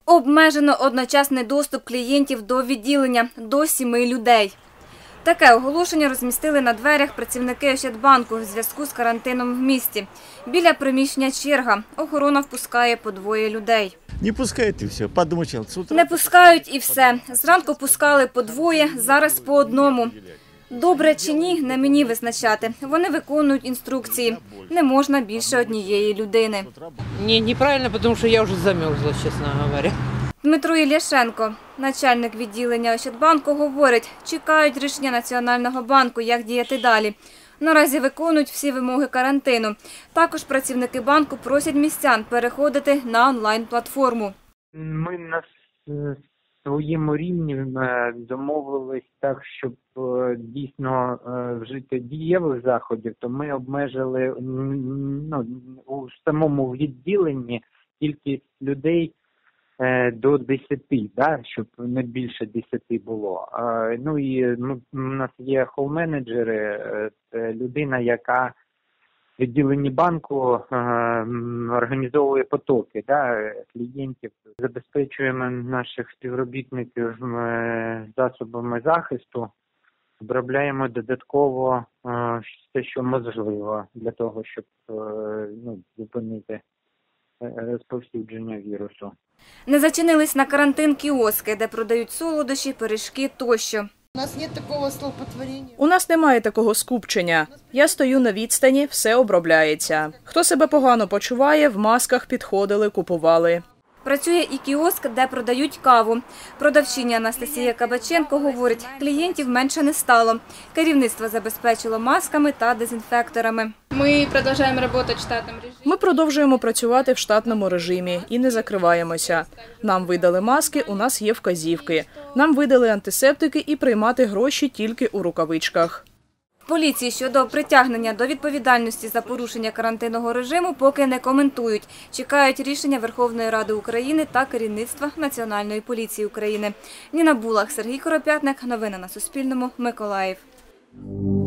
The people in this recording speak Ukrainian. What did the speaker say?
Обмежено одночасний доступ клієнтів до відділення – до 7 людей. Таке оголошення розмістили на дверях працівники Ощадбанку в зв'язку з карантином в місті. Біля приміщення черга. Охорона впускає по 2 людей. Не пускають і все, подмучив. Не пускають і все. Зранку пускали по 2, зараз по 1. Добре чи ні, не мені визначати. Вони виконують інструкції. Не можна більше 1 людини. Ні, неправильно, тому що я вже замерзла, чесно говоря. Дмитро Ілляшенко, начальник відділення Ощадбанку, говорить, чекають рішення Національного банку, як діяти далі. Наразі виконують всі вимоги карантину. Також працівники банку просять містян переходити на онлайн-платформу. Ми на своєму рівні домовились так, щоб дійсно вжити дієвих заходів, то ми обмежили у самому відділенні кількість людей до 10, щоб не більше 10 було. У нас є хол-менеджери, людина, яка в відділенні банку організовує потоки клієнтів. Забезпечуємо наших співробітників засобами захисту, обробляємо додатково все, що можливо, для того, щоб зупинити розповсюдження вірусу. Не зачинились на карантин кіоски, де продають солодощі, пиріжки тощо. У нас немає такого скупчення. Я стою на відстані, все обробляється. Хто себе погано почуває, в масках підходили, купували. Працює і кіоск, де продають каву. Продавчиня Анастасія Кабаченко говорить, клієнтів менше не стало. Керівництво забезпечило масками та дезінфекторами. Ми продовжуємо працювати в штатному режимі і не закриваємося. Нам видали маски, у нас є вказівки. Нам видали антисептики і приймати гроші тільки у рукавичках. Поліції щодо притягнення до відповідальності за порушення карантинного режиму поки не коментують. Чекають рішення Верховної Ради України та керівництва Національної поліції України. Ніна Булах, Сергій Коропятник. Новини на Суспільному. Миколаїв.